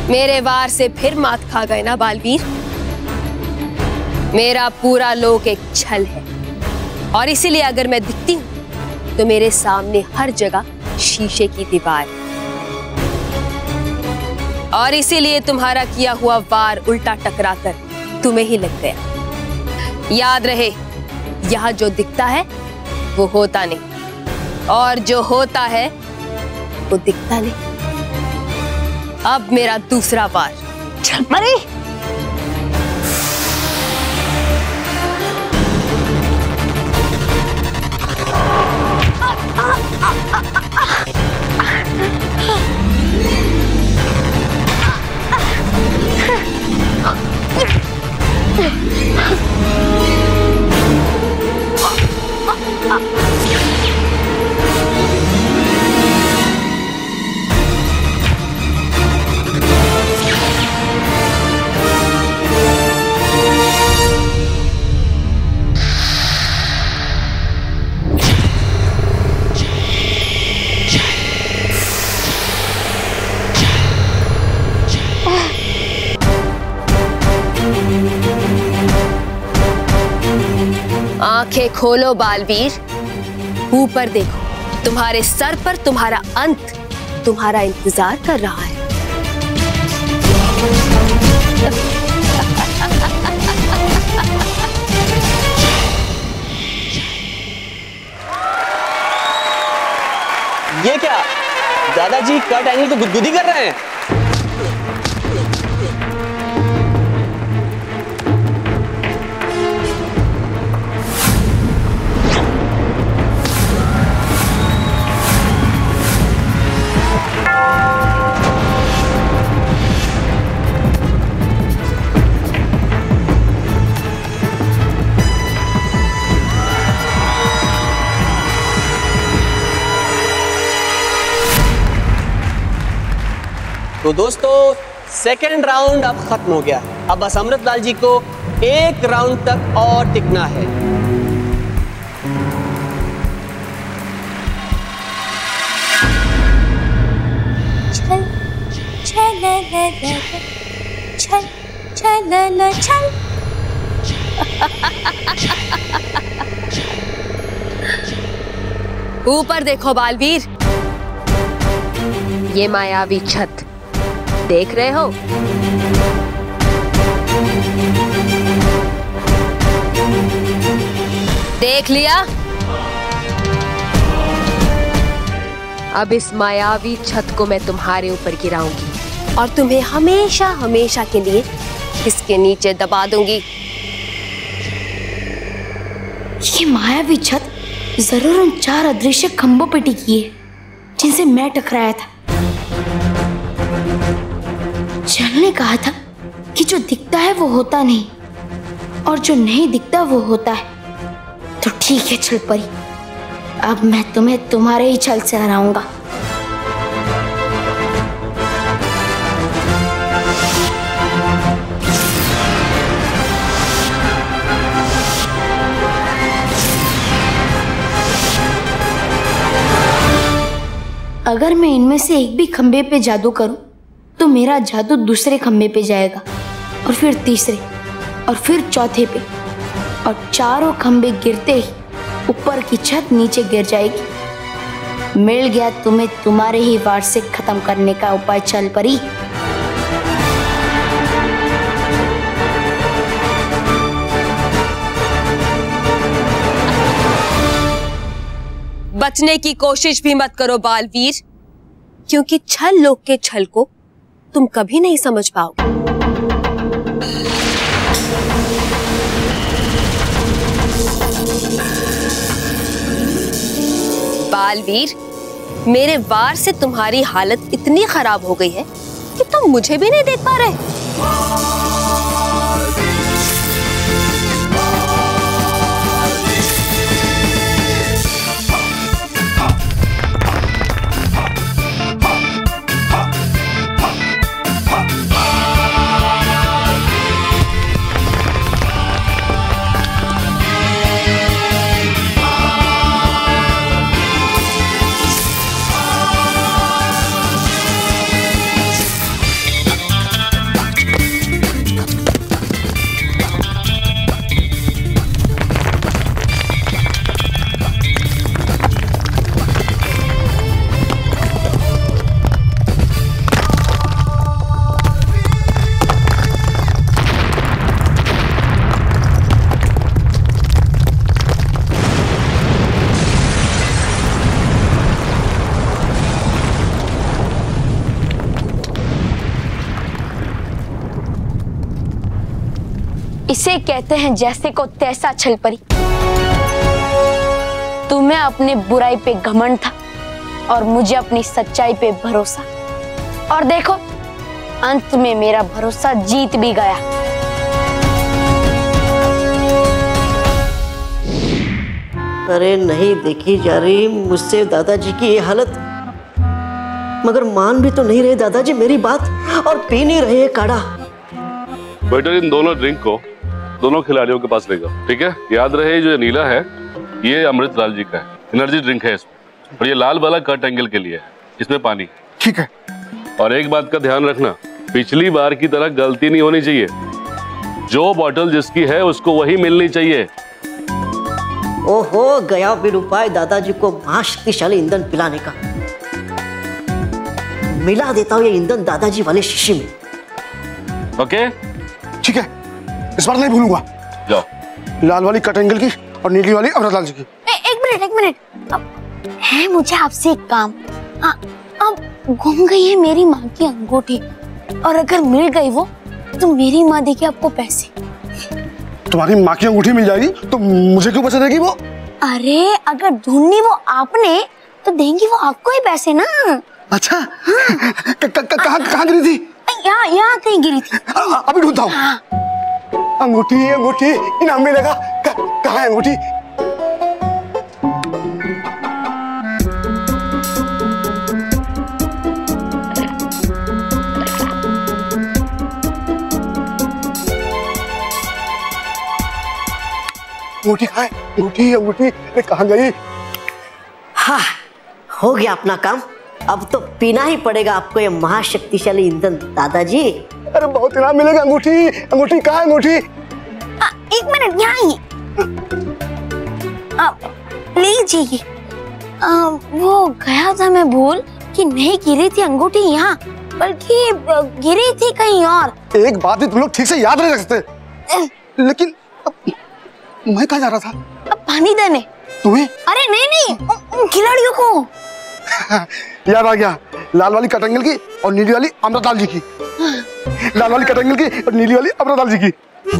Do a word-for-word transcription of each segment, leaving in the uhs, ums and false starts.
मेरे वार से फिर मात खा गए ना बालवीर। मेरा पूरा लोक एक छल है और इसीलिए अगर मैं दिखती हूं तो मेरे सामने हर जगह शीशे की दीवार है। और इसीलिए तुम्हारा किया हुआ वार उल्टा टकराकर तुम्हें ही लग गया। याद रहे, यहां जो दिखता है वो होता नहीं और जो होता है वो दिखता नहीं। अब मेरा दूसरा वार। चल परी। आंखें खोलो बालवीर, ऊपर देखो। तुम्हारे सर पर तुम्हारा अंत तुम्हारा इंतजार कर रहा है। ये क्या? दादाजी कट एंगल को गुदगुदी कर रहे हैं। तो दोस्तों, सेकेंड राउंड अब खत्म हो गया। अब बस अमृतलाल जी को एक राउंड तक और टिकना है। छल छल छल छल छल। ऊपर देखो बालवीर, ये मायावी छत देख रहे हो? देख लिया? अब इस मायावी छत को मैं तुम्हारे ऊपर गिराऊंगी और तुम्हें हमेशा हमेशा के लिए इसके नीचे दबा दूंगी। ये मायावी छत जरूर उन चार अदृश्य खंभों पर टिकी है जिनसे मैं टकराया था। चल ने कहा था कि जो दिखता है वो होता नहीं और जो नहीं दिखता वो होता है। तो ठीक है छल परी, अब मैं तुम्हें तुम्हारे ही छल से हराऊंगा। अगर मैं इनमें से एक भी खंबे पे जादू करूं तो मेरा जादू दूसरे खंबे पे जाएगा और फिर तीसरे और फिर चौथे पे, और चारों खंबे गिरते ही ऊपर की छत नीचे गिर जाएगी। मिल गया तुम्हें तुम्हारे ही वार से खत्म करने का उपाय छल परी। बचने की कोशिश भी मत करो बालवीर, क्योंकि छल लोक के छल को तुम कभी नहीं समझ पाओगे। बालवीर, मेरे वार से तुम्हारी हालत इतनी खराब हो गई है कि तुम मुझे भी नहीं देख पा रहे। इसे कहते हैं जैसे को तैसा छल परी। तुम्हें अपने बुराई पे घमंड था और मुझे अपनी सच्चाई पे भरोसा, और देखो अंत में मेरा भरोसा जीत भी गया। अरे नहीं देखी जा रही मुझसे दादाजी की ये हालत, मगर मान भी तो नहीं रहे दादाजी मेरी बात और पी नहीं रहे काढ़ा। बेटा इन दोनों ड्रिंक को दोनों खिलाड़ियों के पास ले जाओ, ठीक है? याद रहे जो नीला है ये अमृतलाल जी का है, एनर्जी ड्रिंक है इसमें, और ये लाल वाला कट एंगल के लिए है, इसमें पानी। ठीक है। और एक बात का ध्यान रखना, पिछली बार की तरह गलती नहीं होनी चाहिए। जो बॉटल जिसकी है उसको वही मिलनी चाहिए। ओहो गया बिन उपाय दादाजी को महाशक्तिशाली ईंधन पिलाने का। मिला देता हूँ ये ईंधन दादाजी वाले शीशे में। ओके ठीक है, इस बार नहीं भूलूंगा। जाओ। लाल वाली कट एंगल की और नीली वाली अमृतलाल जी की। ए, एक मिनट एक मिनट, अब है मुझे आपसे एक काम। आ, अब गुम गई है मेरी माँ की अंगूठी, और अगर मिल गई वो तो मेरी माँ देगी आपको पैसे। तुम्हारी माँ की अंगूठी मिल जाएगी तो मुझे क्यों पैसे देगी वो? अरे अगर ढूंढनी वो आपने तो देंगी वो आपको ही पैसे ना। अच्छा हाँ। कहाँ कहाँ गिरी थी? यहाँ यहाँ कहीं गिरी थी। आ, अभी ढूंढता हूँ। हाँ। अंगूठी अंगूठी इनाम मिलेगा। कहाँ है अंगूठी? अंगूठी कहाँ है? अंगूठी अंगूठी कहाँ गई? हाँ हो गया अपना काम। अब तो पीना ही पड़ेगा आपको ये महाशक्तिशाली ईंधन दादाजी। अरे बहुत इनाम मिलेगा। अंगूठी अंगूठी कहाँ है अंगूठी? आ, एक मिनट यहाँ ही लीजिए। वो गया था मैं भूल कि नहीं गिरी थी अंगूठी यहाँ, बल्कि गिरी थी कहीं और। एक बात भी तुम लोग ठीक से याद नहीं रखते। लेकिन मैं कहाँ जा रहा था? अब पानी देने। तुम्हें? अरे नहीं नहीं खिलाड़ियों को। याद आ गया, लाल वाली कटंगल की और नीली वाली अमृतलाल जी की। लाल वाली कटंगल की और नीली वाली अमृतलाल जी की।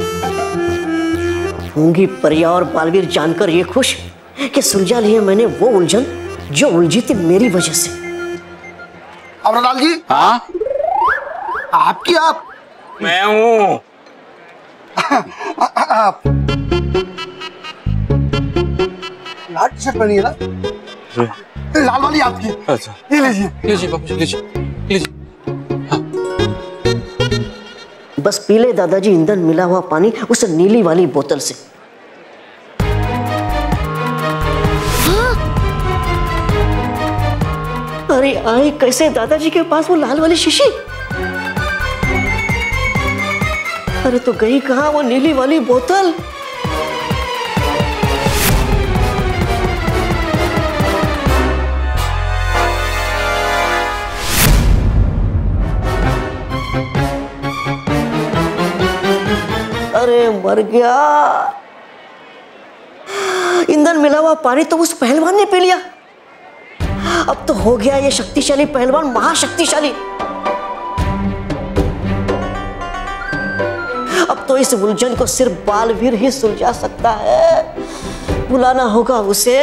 होंगी परिया और बालवीर जानकर ये खुश कि सुलझा लिए मैंने वो उलझन जो उलझी थी मेरी वजह से। अमृतलाल जी। हाँ आपकी आप? मैं हूँ। आप लाल टी शर्ट पहनी है ना? लाल वाली आपकी। अच्छा ये लीजिए लीजिए बाबू लीजिए लीजिए। हाँ। बस पी ले दादाजी ईंधन मिला हुआ पानी उस नीली वाली बोतल से। हाँ? अरे आए कैसे दादाजी के पास वो लाल वाली शीशी? अरे तो गई कहाँ वो नीली वाली बोतल? अरे मर गया। ईंधन मिला हुआ पानी तो उस पहलवान ने पी लिया। अब तो हो गया ये शक्तिशाली पहलवान महाशक्तिशाली। अब तो इस उलझन को सिर्फ बालवीर ही सुलझा सकता है। बुलाना होगा उसे।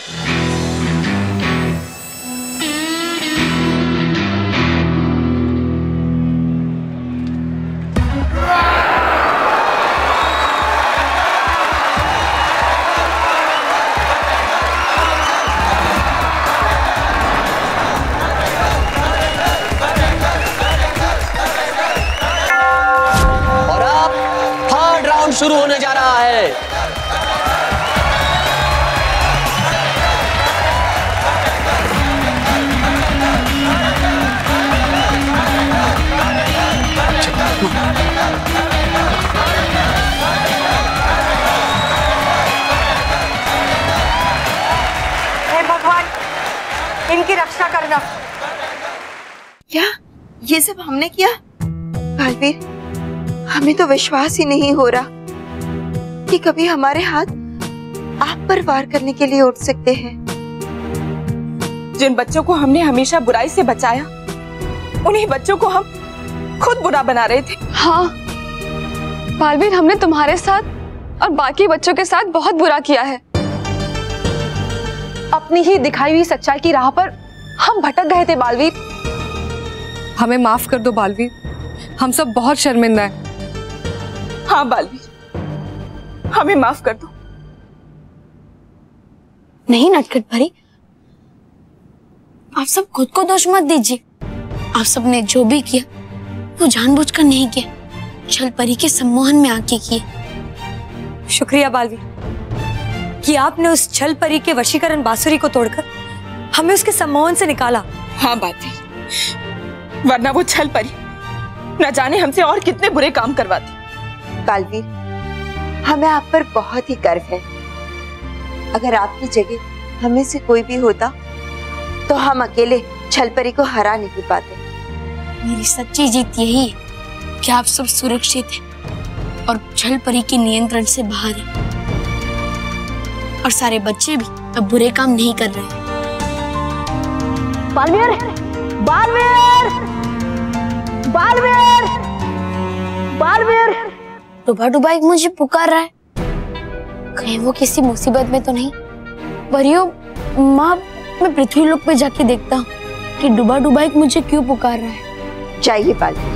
शुरू होने जा रहा है। हे भगवान इनकी रक्षा करना। क्या ये सब हमने किया? बालवीर हमें तो विश्वास ही नहीं हो रहा कि कभी हमारे हाथ आप पर वार करने के लिए उठ सकते हैं। जिन बच्चों को हमने हमेशा बुराई से बचाया, उन्हीं बच्चों को हम खुद बुरा बना रहे थे। हाँ बालवीर, हमने तुम्हारे साथ और बाकी बच्चों के साथ बहुत बुरा किया है। अपनी ही दिखाई हुई सच्चाई की राह पर हम भटक गए थे बालवीर। हमें माफ कर दो बालवीर, हम सब बहुत शर्मिंदा हैं। हाँ बालवीर, हमें माफ कर दो। नहीं नटखट परी, आप सब खुद को दोष मत दीजिए। आप सबने जो भी किया वो जानबूझकर नहीं किया, छल परी के सम्मोहन में आके किए। शुक्रिया बालवीर कि आपने उस छल परी के वशीकरण बांसुरी को तोड़कर हमें उसके सम्मोहन से निकाला। हाँ बालवीर, वरना वो छल परी न जाने हमसे और कितने बुरे काम करवाती। बालवीर, हमें आप पर बहुत ही गर्व है। अगर आपकी जगह हमें से कोई भी होता तो हम अकेले छल परी को हरा नहीं पाते। मेरी सच्ची जीत यही है कि आप सब सुरक्षित हैं और छल परी के नियंत्रण से बाहर हैं, और सारे बच्चे भी अब बुरे काम नहीं कर रहे हैं। बालवीर, बालवीर, बालवीर, बालवीर। डूबा डूबा एक मुझे पुकार रहा है, कहीं वो किसी मुसीबत में तो नहीं। परियों माँ, मैं पृथ्वी लोक पे जाके देखता हूँ कि डूबा डूबा एक मुझे क्यों पुकार रहा है। चाहिए बालवीर।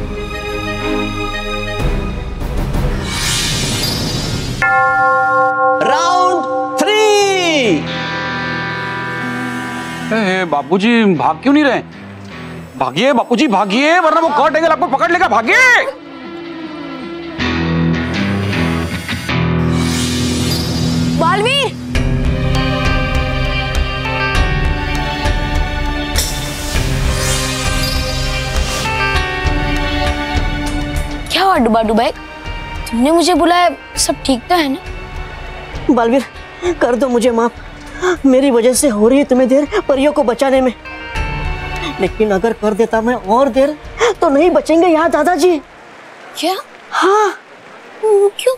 Round three. बापूजी भाग क्यों नहीं रहे? भागिए बापूजी भागिए, वरना वो कर्ट एंगल आपको पकड़ लेगा। भागिए। बालवीर, क्या हुआ डूबा डूबा एक? तुमने मुझे बुलाया, सब ठीक तो है ना? बालवीर, कर दो मुझे माफ। मेरी वजह से हो रही है तुम्हें देर परियों को बचाने में, लेकिन अगर कर देता मैं और देर तो नहीं बचेंगे यहाँ दादाजी। क्या? हाँ। क्यों?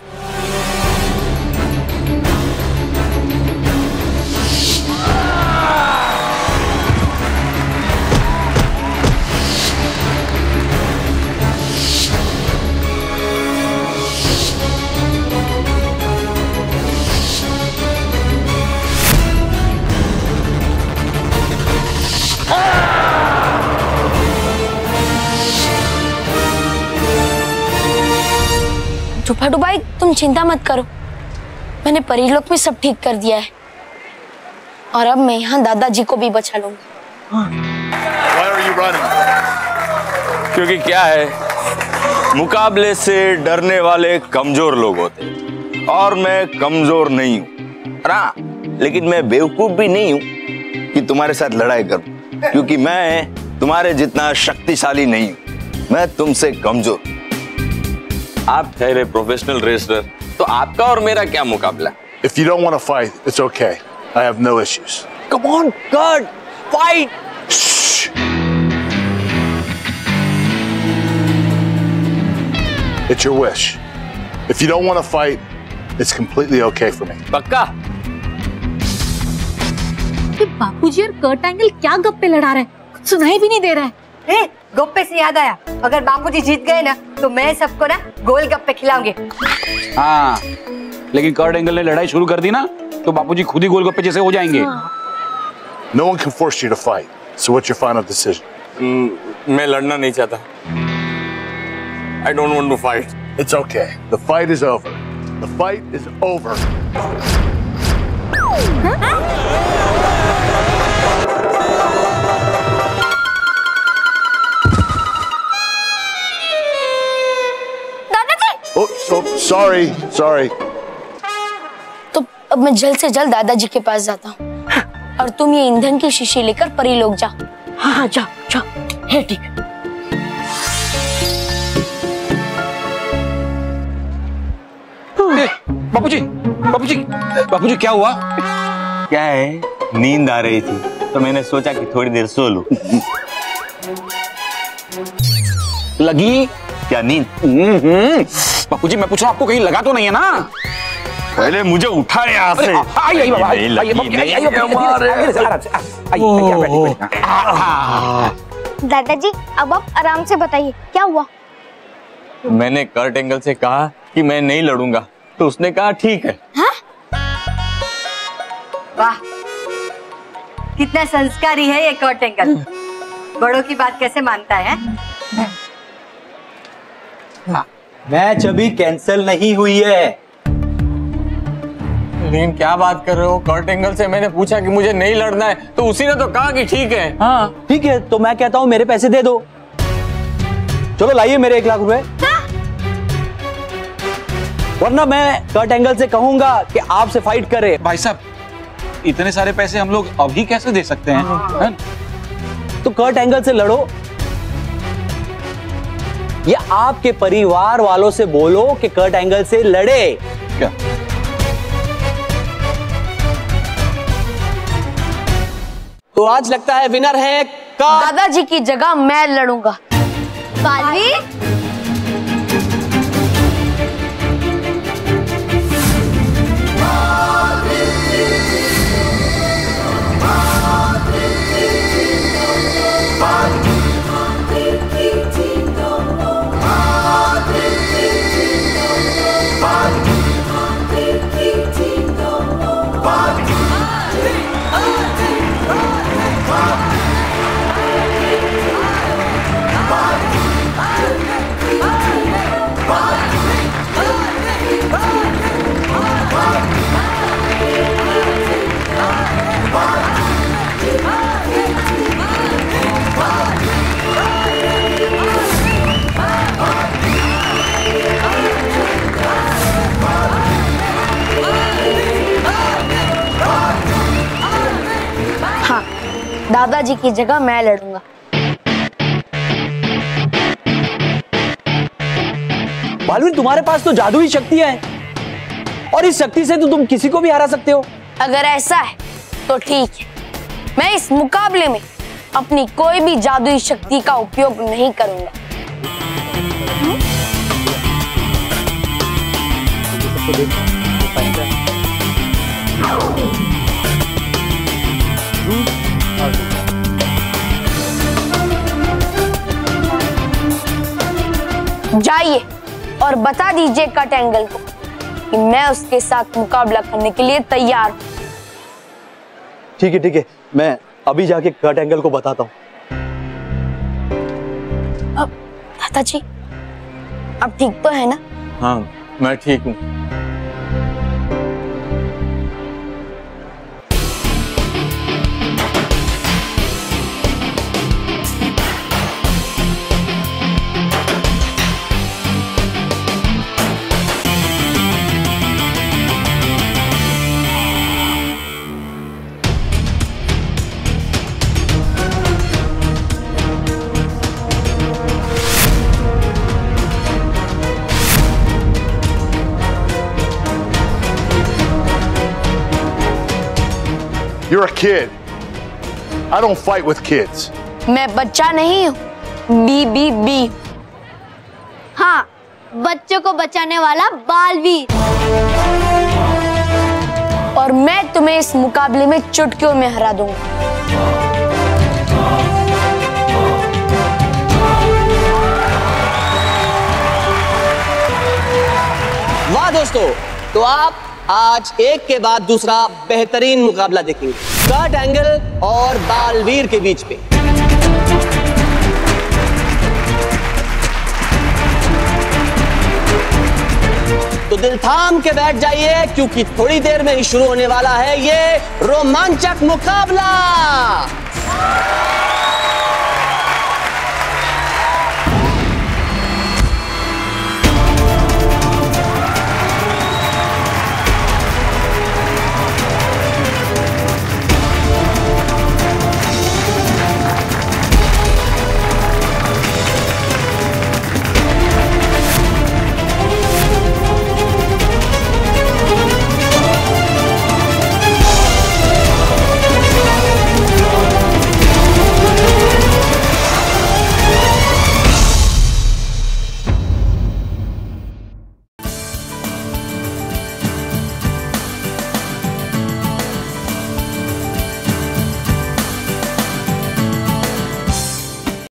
डूबा डूबा एक, तुम चिंता मत करो, मैंने परीलोक में सब ठीक कर दिया है, और अब मैं यहाँ दादाजी को भी बचा लूंगा। क्योंकि क्या है, मुकाबले से डरने वाले कमजोर लोग होते, और मैं कमजोर नहीं हूँ ना, लेकिन मैं बेवकूफ भी नहीं हूँ कि तुम्हारे साथ लड़ाई करूं, क्योंकि मैं तुम्हारे जितना शक्तिशाली नहीं हूँ, मैं तुमसे कमजोर। आप ठहरे प्रोफेशनल रेसलर, तो आपका और मेरा क्या मुकाबला? If you don't want to fight, it's okay. I have no issues. Come on, God, fight! Shh. It's your wish. If you don't want to fight, it's completely okay for me. पक्का? बापूजी और Kurt angle क्या गप्पे लड़ा रहे हैं? कुछ सुनाई भी नहीं दे रहा है। ए, गप्पे से याद आया, अगर बापूजी जीत गए ना तो मैं सबको ना गोल गप्पे खिलाऊंगे। हाँ, लेकिन कर्ट एंगल ने लड़ाई शुरू कर दी ना तो बापूजी खुद ही गोलगप्पे जैसे हो जाएंगे। No one can force you to fight. So what's your final decision? mm, मैं लड़ना नहीं चाहता। I don't want to fight. It's okay. The fight is over. The fight is over. Oh, so sorry, sorry. तो अब मैं जल्द से जल्द दादाजी के पास जाता हूँ, और तुम ये ईंधन की शीशी लेकर परीलोक जाओ। हाँ हाँ जाओ जाओ, है ठीक। बापूजी, बापूजी, बापूजी क्या हुआ? क्या है, नींद आ रही थी तो मैंने सोचा कि थोड़ी देर सो लूं। लगी क्या नींद? बापूजी मैं पूछ रहा हूँ, आपको कहीं लगा तो नहीं है ना? पहले मुझे उठा यहाँ से। आइए आइए बाबा, आइए आइए दादाजी अब आप आराम से बताइए क्या हुआ? मैंने कर्ट एंगल से कहा कि मैं नहीं लड़ूंगा, तो उसने कहा ठीक है। हाँ? वाह, कितना संस्कारी है ये कर्ट एंगल। बड़ों की बात कैसे मानता है? हाँ, मैच अभी कैंसिल नहीं हुई है। लेकिन क्या बात कर रहे हो? कर्ट एंगल से मैंने पूछा कि मुझे नहीं लड़ना है, तो उसी ने तो कहा कि ठीक है। हाँ ठीक है, तो मैं कहता हूँ मेरे पैसे दे दो। चलो लाइए मेरे एक लाख रुपए। हाँ? वरना मैं कर्ट एंगल से कहूंगा कि आपसे फाइट करे। भाई साहब, इतने सारे पैसे हम लोग अभी कैसे दे सकते हैं? हाँ। तो कर्ट एंगल से लड़ो, या आपके परिवार वालों से बोलो कि कर्ट एंगल से लड़े। क्या? तो आज लगता है विनर है का दादाजी की जगह मैं लड़ूंगा। बालवीर, दादाजी की जगह मैं लड़ूंगा। बालवीर, तुम्हारे पास तो जादुई शक्तियां हैं और इस शक्ति से तो तुम किसी को भी हरा सकते हो। अगर ऐसा है तो ठीक है, मैं इस मुकाबले में अपनी कोई भी जादुई शक्ति का उपयोग नहीं करूंगा। जाइए और बता दीजिए कर्ट एंगल को कि मैं उसके साथ मुकाबला करने के लिए तैयार हूं। ठीक है ठीक है, मैं अभी जाके कर्ट एंगल को बताता हूँ। अब दादाजी, अब ठीक तो है ना? हाँ, मैं ठीक हूँ। You're a kid. I don't fight with kids. मैं बच्चा नहीं हूँ, बी बी बी। हाँ, बच्चों को बचाने वाला बालवीर। और मैं तुम्हें इस मुकाबले में चुटकियों में हरा दूंगा। वाह दोस्तों, तो आप आज एक के बाद दूसरा बेहतरीन मुकाबला देखेंगे कर्ट एंगल और बालवीर के बीच पे। तो दिल थाम के बैठ जाइए, क्योंकि थोड़ी देर में ही शुरू होने वाला है ये रोमांचक मुकाबला।